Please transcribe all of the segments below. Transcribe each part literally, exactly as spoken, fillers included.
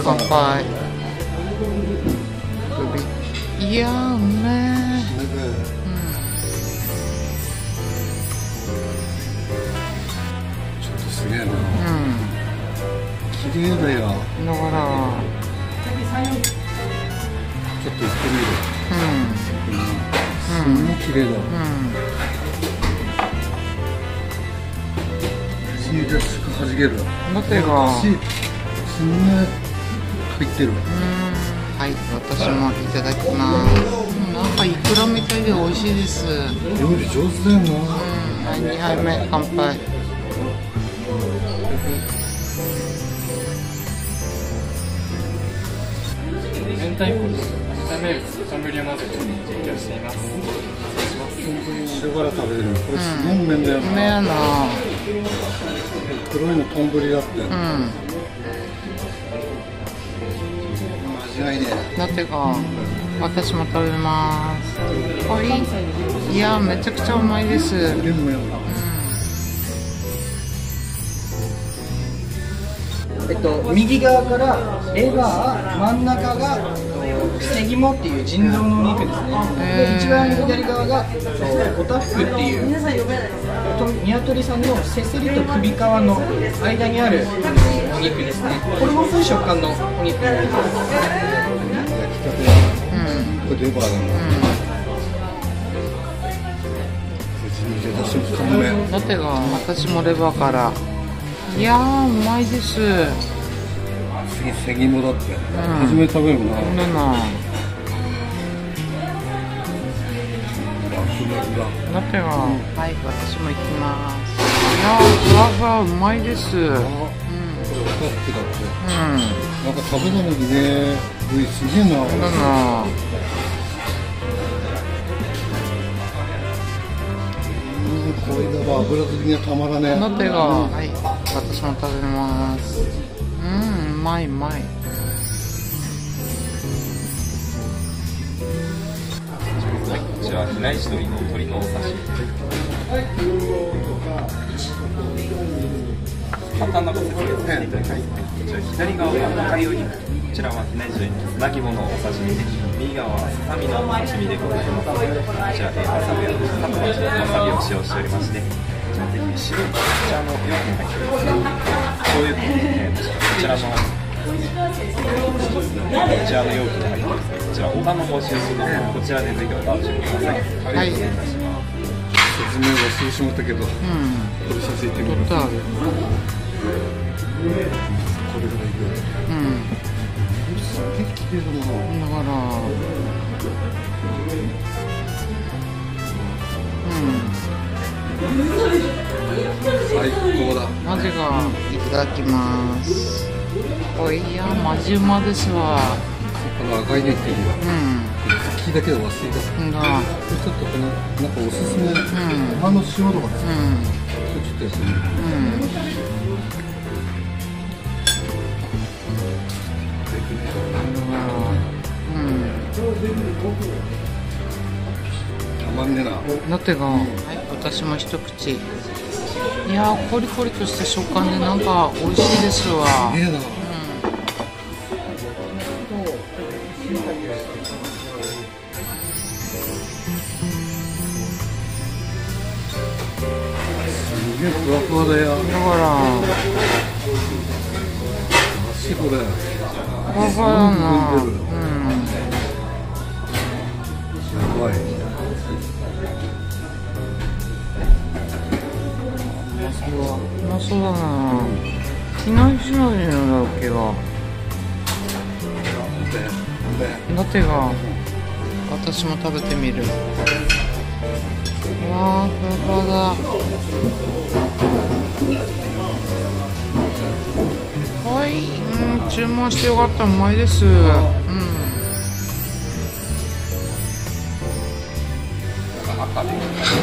乾杯。いやー、うめえ。 ちょっとすげえな。 うん。 綺麗だよ。 だから。 ちょっと行ってみる。 うん。 すごい綺麗だ。 うん。 血がはじける。 だってが。 血、すんげえ入ってる。 うん。はい、私もいただきます。なんかイクラみたいで美味しいです。 料理上手だよな。うん、 はい、にはいめ乾杯。 明太子と炒める丼を混ぜて提供しています。 塩辛食べれる。これすごいうめえんだよな。 うめえな。 黒いの丼だって。 うん。 間違いねえ。 だってか、私も食べます。おい、いや、めちゃくちゃうまいです。 でもよ。 えっと、右側からレバー、真ん中がセギモっていう腎臓のお肉ですね。で、一番左側がおたふくっていう鶏さんの背筋と首皮の間にあるお肉ですね。これも濃い食感のお肉になります。 これレバーだな。 だってが私もレバーから。いやー、うまいです。 次セギモだって。初め食べるな。 うんな。だってが、はい、私も行きます。いやー、ふわふわうまいです。うん。うん。 なんか食べた時ね、ういすげえな。 だな。 これだわ、油好きにはたまらねえ。 だってが、はい、私も食べます。うん、うまいうまい。 こちら比内地鶏の鶏のお刺身。簡単なご説明をさせていただきます。こちら左側が赤いお肉、こちらは比内地鶏の砂肝のお刺身で、右側はささみのお刺身でございます。こちら、えー、わさびやカツのわさびを使用しておりまして、こちらぜひ白いこちらの容器に入っておりますね。醤油と、えー、こちらのこちらの容器に入っておりますね。こちらおかの募集するので、こちらでぜひお楽しみください。 はい。 説明忘れてしまったけど、うん、これ写真いってみます。これがいいよ。 うん。 すげえ綺麗だな。 だから。うん。 最高だ。 マジがいただきます。おいや、マジうまですわ。 この赤いねっていうのは。うん。聞いたけど忘れた。うんだ。ちょっとこのなんかおすすめ。うん。葉の塩とかですね。うん。ちょっとやってみる。うん。たまんねえな。 だってが、はい、私も一口。いやー、コリコリとした食感でなんか美味しいですわ。 すげえな。すげえふわふわだよ。 だから足これふわふわだな。うん。 やばい。 うまそうだな。比内地鶏のだっけが。だってが、私も食べてみる。うわー、ふわふわだ。はい、うん、注文してよかった。うまいです。うん。 赤で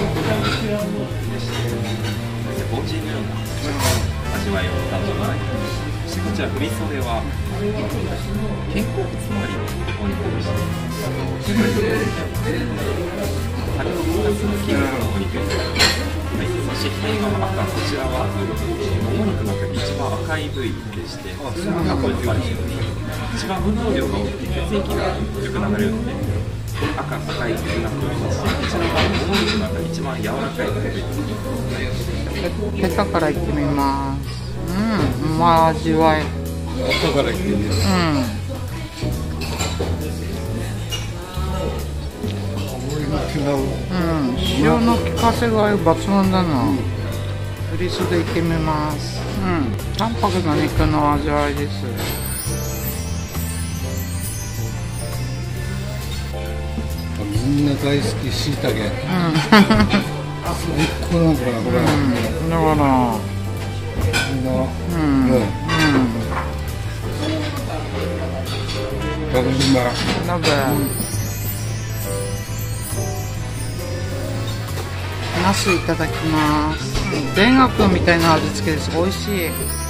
ボンジのような味わいを担当いただきます。そしてこちら振り袖は肩甲骨周りのお肉でして、しっかりとタレの効かす筋肉のお肉になります。はい、そしして左側の赤、こちらはもも肉の中で一番赤い部位でして、一番運動量が多くて血液がよく流れるので赤赤い部位になっております。こちらはもも肉の中で一番柔らかい部位です。 ヘタからいってみます。うん、まあ味わい。 後からいってみます。 うん。 違う。 うん、塩の効かせ具合抜群だな。フリスでいってみます。うん、淡白な肉の味わいです。 みんな大好きしいたけ。うん。最高なんだなこれ。うん、 だから。 みんな。うん。うん。食べるんだ。 鍋。ナスいただきます。田楽みたいな味付けです。美味しい。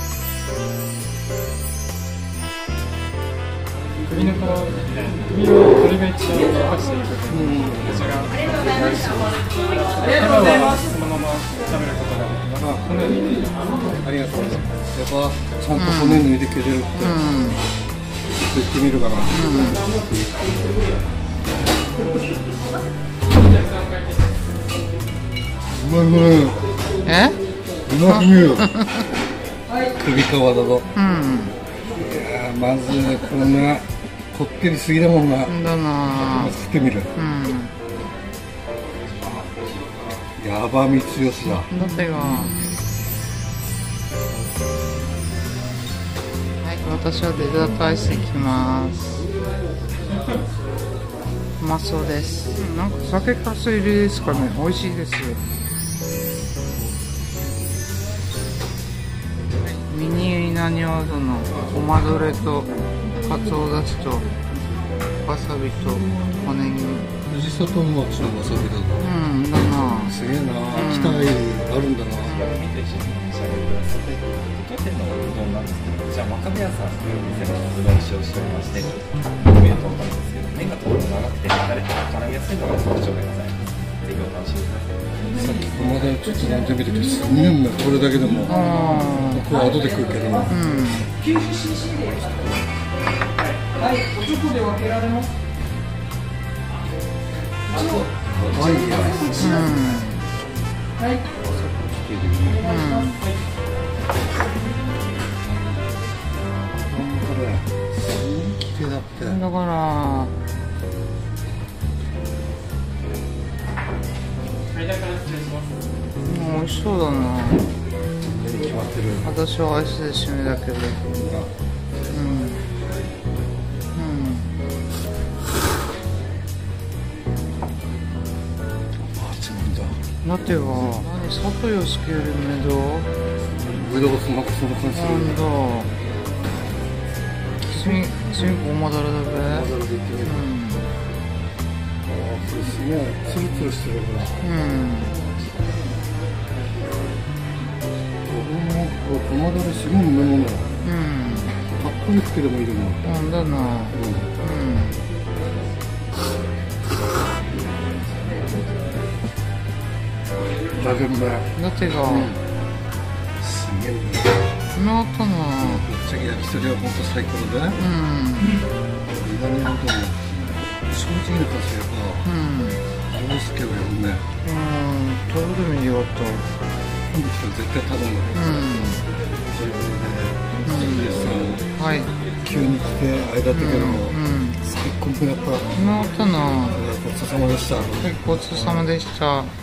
首の皮、首の鳥が一番溶かしている部分、こちらが美味しい。今はそのまま食べることができます。このように。 ありがとうございます。やっぱちゃんと骨抜いてくれるって。うん。ちょっと行ってみるかな。うん。うまいね。 え？ うますぎる。首皮だぞ。 うん。 いやまずこれなこってりすぎだもんな。 だな。 作ってみる。 うん。 やばみ強しだ。 だってが。はい、私はデザートアイスいきます。うまそうです。なんか酒かす入りですかね。美味しいです。ミニ稲庭うどのごまどれとかつおだしとわさびと小ネギ。 藤里の町のわさびだぞ。 うん、だな。 すげえな。期待あるんだな。 当店のうどんなんですけど、こちら真壁屋さんという店のうどんを使用しておりまして、麺と分かるんですけど、麺がとても長くて慣れて絡みやすいのが特徴でございます。ぜひお楽しみください。 さっきこの間ちょっと飲んでみてけど、すんげえうまい。これだけでも。僕は後で食うけど。うん。 はい、おちょこで分けられます。 はい、や。 はい。 綺麗だって。 だから美味しそうだな。 決まってる。 私はアイスで締めだけど。うん。うん。 あ、つまんだ。 だっては、何、砂糖よすけるめど。 上田がそんなそんな感じする。 なんだ。きつみ、きつみごまだれだべ。 まだらでいってみる。うん。あ、これすげえ、ツルツルしてるから。うん。ごまだれすごい飲み物だ。うん。たっぷりつけてもいいと思う。 うんだな。うん。うん。 だけどね。 だってが。 うん、すげえうまい。ったな。 ぶっちゃけ焼き鳥は本当最高だね。うん。稲庭うどん。正直な話やば。うん。どうすけばよね。うん。 食べてみようと。 今度来たら絶対頼む。うん。ということで、うん、はい。急に来てあれだったけど、うん、最高になった。 なったな。 ごちそうさまでした。 はい、ごちそうさまでした。